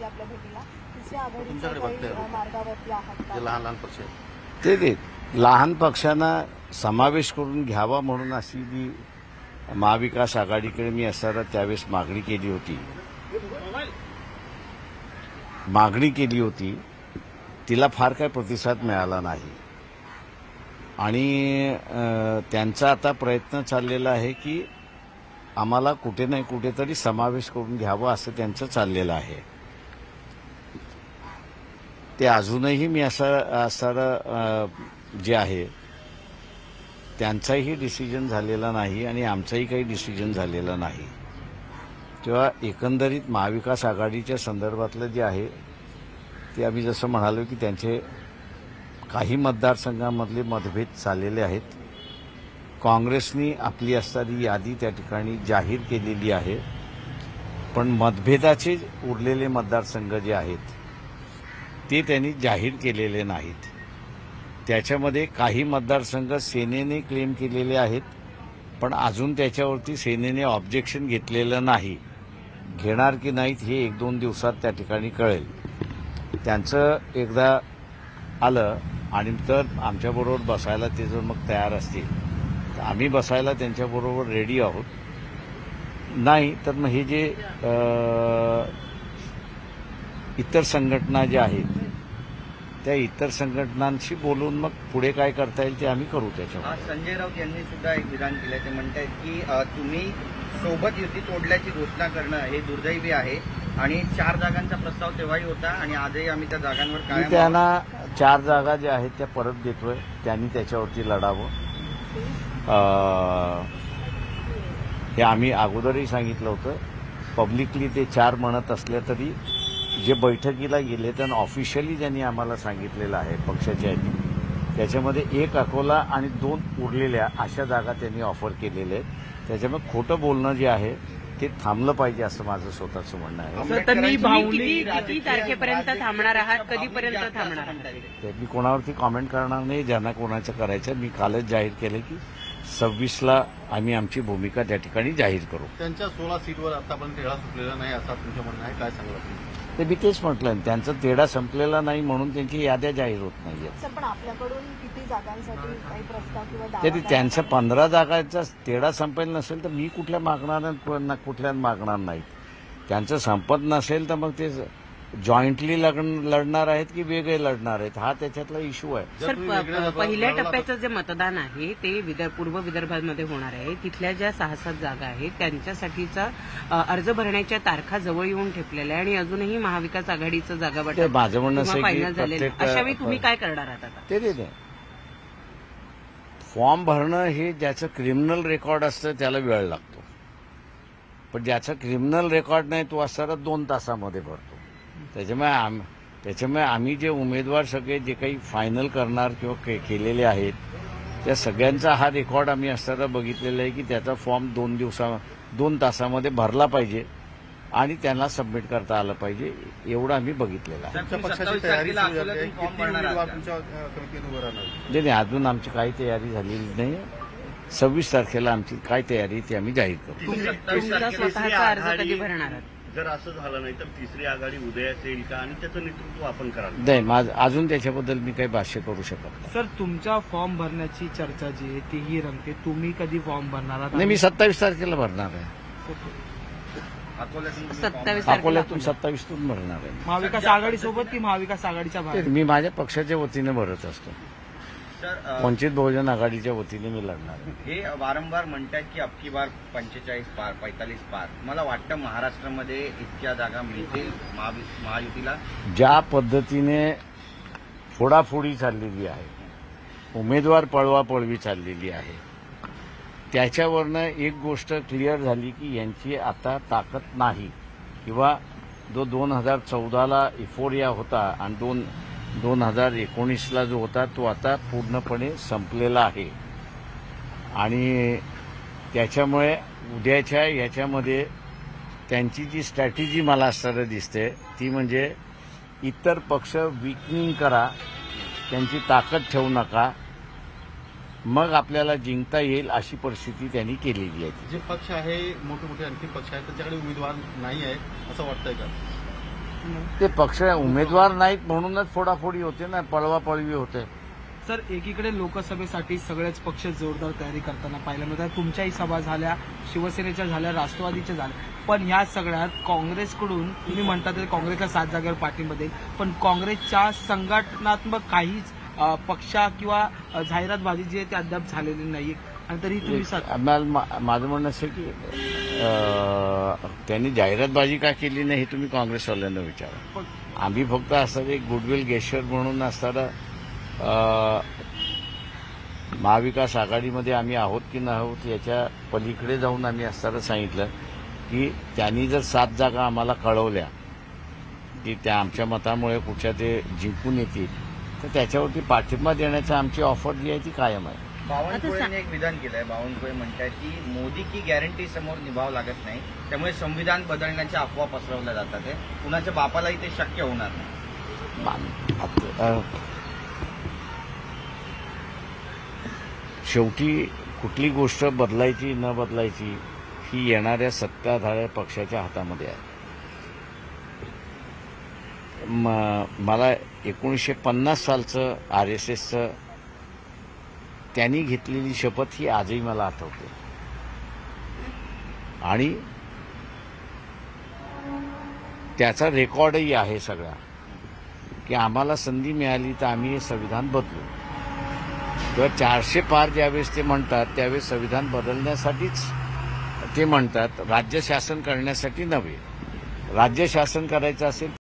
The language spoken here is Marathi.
होती आपल्या भेटीला. तिसऱ्या आघाडीच्या काही मार्गावरती आहात का? लहान लहान पक्ष ते लहान पक्षांना समावेश करून घ्यावा म्हणून अशी जी महाविकास आघाडीकडे मी असताना त्यावेळेस मागणी केली होती तिला फार काही प्रतिसाद मिळाला नाही आणि त्यांचा आता प्रयत्न चाललेला आहे की आम्हाला कुठे नाही कुठेतरी समावेश करून घ्यावं असं त्यांचं चाललेलं आहे. ते अजूनही मी असं जे आहे त्यांचाही डिसिजन झालेला नाही आणि आमचाही काही डिसिजन झालेला नाही. तेव्हा एकंदरीत महाविकास आघाडीच्या संदर्भातलं जे आहे ते आम्ही जसं म्हणालो की त्यांचे काही मतदारसंघामधले मतभेद चाललेले आहेत. काँग्रेसनी आपली असणारी यादी त्या ठिकाणी जाहीर केलेली आहे, पण मतभेदाचे उरलेले मतदारसंघ जे आहेत ते त्यांनी जाहीर केलेले नाहीत. त्याच्यामध्ये काही मतदारसंघ सेनेने क्लेम केलेले आहेत, पण अजून त्याच्यावरती सेनेने ऑब्जेक्शन घेतलेलं नाही. घेणार की नाहीत हे 1-2 दिवसात त्या ठिकाणी कळेल. त्यांचं एकदा आलं आणि तर आमच्याबरोबर बसायला ते जर मग तयार असतील तर आम्ही बसायला त्यांच्याबरोबर रेडी आहोत. नाही तर मग हे जे इतर संघटना ज्या आहेत त्या इतर संघटनांशी बोलून मग पुढे काय करता येईल ते आम्ही करू. त्याच्यावर संजय राऊत यांनी सुद्धा एक विधान केलं. ते म्हणतात की तुम्ही सोबत युती तोडल्याची घोषणा करणं हे दुर्दैवी आहे आणि 4 जागांचा प्रस्ताव तेव्हाही होता आणि आजही आम्ही त्या जागांवर काय त्यांना 4 जागा ज्या आहेत त्या परत देतोय. त्यांनी त्याच्यावरती लढावं हे आम्ही अगोदरही सांगितलं होतं. पब्लिकली ते 4 म्हणत असले तरी जे बैठकीला गेले त्यांना ऑफिशियली ज्यांनी आम्हाला सांगितलेलं आहे पक्षाच्या यांनी त्याच्यामध्ये 1 अकोला आणि 2 उरलेल्या अशा जागा त्यांनी ऑफर केलेल्या आहेत. त्याच्यामुळे खोटं बोलणं जे आहे ते थांबलं पाहिजे असं माझं स्वतःचं म्हणणं आहे. किती तारखेपर्यंत थांबणार आहात, कधीपर्यंत थांबणार आहात? मी कोणावरती कॉमेंट करणार नाही. ज्यांना कोणाचं करायचं मी कालच जाहीर केलं की 26ला आम्ही आमची भूमिका त्या ठिकाणी जाहीर करू. त्यांच्या 16 सीटवर आतापर्यंत तेढा सुटलेला नाही असं तुमचं म्हणणं आहे, काय सांगलं? ते मी तेच म्हटलं त्यांचा तेढा संपलेला नाही म्हणून त्यांची याद्या जाहीर होत नाहीये. पण आपल्याकडून किती जागांसाठी काही प्रस्ताव किंवा दावा तरी त्यांचा 15 जागांचा तेढा संपेल नसेल तर मी कुठल्या मागणार कुठल्या मागणार नाहीत. त्यांचं संपत नसेल तर मग ते जॉईंटली लढणार आहेत की वेगळे लढणार आहेत हा त्याच्यातला इश्यू आहे. सर, पहिल्या टप्प्याचं जे मतदान आहे ते पूर्व विदर्भामध्ये होणार आहे. तिथल्या ज्या 6-7 जागा आहेत त्यांच्यासाठीचा अर्ज भरण्याच्या तारखा जवळ येऊन ठेपलेल्या आहे आणि अजूनही महाविकास आघाडीचं जागावाटप माझं म्हणणं असं फायनल झालेलं. अशावेळी तुम्ही काय करणार आहात आता? ते फॉर्म भरणं हे ज्याचं क्रिमिनल रेकॉर्ड असतं त्याला वेळ लागतो, पण ज्याचा क्रिमिनल रेकॉर्ड नाही तो असताना 2 तासामध्ये भरतो. त्याच्यामुळे आम्ही जे उमेदवार सगळे जे काही फायनल करणार किंवा केलेले आहेत त्या सगळ्यांचा हा रेकॉर्ड आम्ही असताना बघितलेला आहे की त्याचा फॉर्म 2 तासामध्ये भरला पाहिजे आणि त्यांना सबमिट करता आलं पाहिजे एवढं आम्ही बघितलेलं आहे. नाही अजून आमची काही तयारी झालेली नाही. 26 तारखेला आमची काय तयारी ती आम्ही जाहीर करू. तुमचा स्वतःचा अर्ज कधी भरणार आहात? जर असं झालं नाही तर तिसरी आघाडी उदयास येईल का आणि त्याचं नेतृत्व आपण कराल? नाही अजून त्याच्याबद्दल मी काही भाष्य करू शकत नाही. सर, तुमच्या फॉर्म भरण्याची चर्चा जी आहे तीही रंगते. तुम्ही कधी फॉर्म भरणार आहात? नाही, मी 27 तारखेला भरणार आहे. 27 अकोल्यातून 27तून भरणार आहे. महाविकास आघाडी सोबत की महाविकास आघाडीच्या बाहेर? मी माझ्या पक्षाच्या वतीने भरत असतो. वंचित बहुजन आघाडीच्या वतीने मी लढणार आहे. हे वारंवार म्हणतात की अबकी बार 45 पार 45 पार. मला वाटतं महाराष्ट्रामध्ये इतक्या जागा मिळतील महायुतीला? ज्या पद्धतीने फोडाफोडी चाललेली आहे, उमेदवार पळवापळवी चाललेली आहे, त्याच्यावरनं एक गोष्ट क्लिअर झाली की यांची आता ताकद नाही किंवा जो 2014ला इफोरिया होता आणि 2019ला जो होता तो आता पूर्णपणे संपलेला आहे आणि त्याच्यामुळे उद्याच्या याच्यामध्ये त्यांची जी स्ट्रॅटेजी मला असताना दिसते ती म्हणजे इतर पक्ष विकनिंग करा, त्यांची ताकद ठेवू नका, मग आपल्याला जिंकता येईल अशी परिस्थिती त्यांनी केलेली आहे. जे पक्ष आहे मोठे मोठे आणखी पक्ष आहेत त्यांच्याकडे उमेदवार नाही आहेत असं वाटतंय का? ते पक्ष उमेदवार नाहीत म्हणूनच फोडाफोडी होते ना, पळवापळवी होते. सर, एकीकडे लोकसभेसाठी सगळेच पक्ष जोरदार तयारी करताना पाहायला मिळतात. तुमच्याही सभा झाल्या, शिवसेनेच्या झाल्या, राष्ट्रवादीच्या झाल्या, पण ह्या सगळ्यात काँग्रेसकडून तुम्ही म्हणतात की काँग्रेसला 7 जागेवर पाठिंबा देईल, पण काँग्रेसच्या संघटनात्मक काहीच पक्षा किंवा जाहिरातबाजी जी आहे ती अद्याप झालेली नाही, आणि तरी तुम्ही माझं म्हणणं असं की त्यांनी जाहिरातबाजी का केली नाही हे तुम्ही काँग्रेसवाल्यांना विचारा. आम्ही फक्त असं एक गुडविल गेस्चर म्हणून असताना महाविकास आघाडीमध्ये आम्ही आहोत की न आहोत याच्या पलीकडे जाऊन आम्ही असताना सांगितलं की त्यांनी जर 7 जागा आम्हाला कळवल्या की त्या आमच्या मतामुळे कुठच्या ते जिंकून येतील, तर त्याच्यावरती पाठिंबा देण्याची आमची ऑफर जी आहे ती कायम आहे. बावनकुळेने एक विधान केलंय. बावनकुळे म्हणतात की मोदी की गॅरंटी समोर निभाव लागत नाही, त्यामुळे संविधान बदलण्याच्या अफवा पसरवल्या जातात. कुणाच्या बापालाही ते शक्य होणार नाही. शेवटी कुठली गोष्ट बदलायची न बदलायची ही येणाऱ्या सत्ताधारी पक्षाच्या हातामध्ये आहे. मला 1950 सालचं RSSचं त्यांनी घेतलेली शपथ ही आजही मला आठवते, आणि त्याचा रेकॉर्डही आहे सगळा, की आम्हाला संधी मिळाली तर आम्ही हे संविधान बदलू. किंवा 400 पार ज्यावेळेस ते म्हणतात त्यावेळेस संविधान बदलण्यासाठीच ते म्हणतात, राज्य शासन करण्यासाठी नव्हे. राज्य शासन करायचं असेल